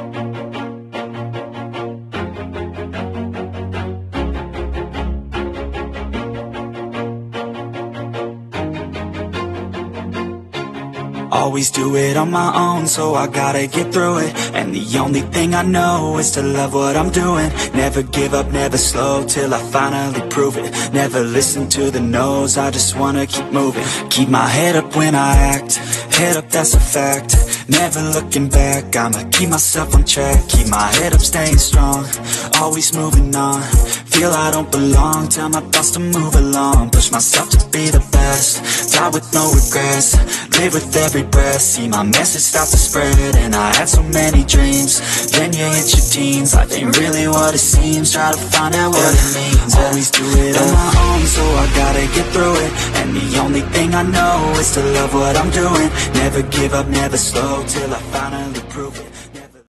Always do it on my own, so I gotta get through it. And the only thing I know is to love what I'm doing. Never give up, never slow, till I finally prove it. Never listen to the no's, I just wanna keep moving. Keep my head up when I act, head up, that's a fact. Never looking back, I'ma keep myself on track. Keep my head up, staying strong, always moving on. Feel I don't belong, tell my thoughts to move along. Push myself to be the best, die with no regrets. Live with every breath, see my message start to spread. And I had so many dreams, then you hit your teens. Life ain't really what it seems, try to find out what it means. Always do it on my own, so I gotta get through it. And the only thing I know is to love what I'm doing. Never give up, never slow, till I finally prove it.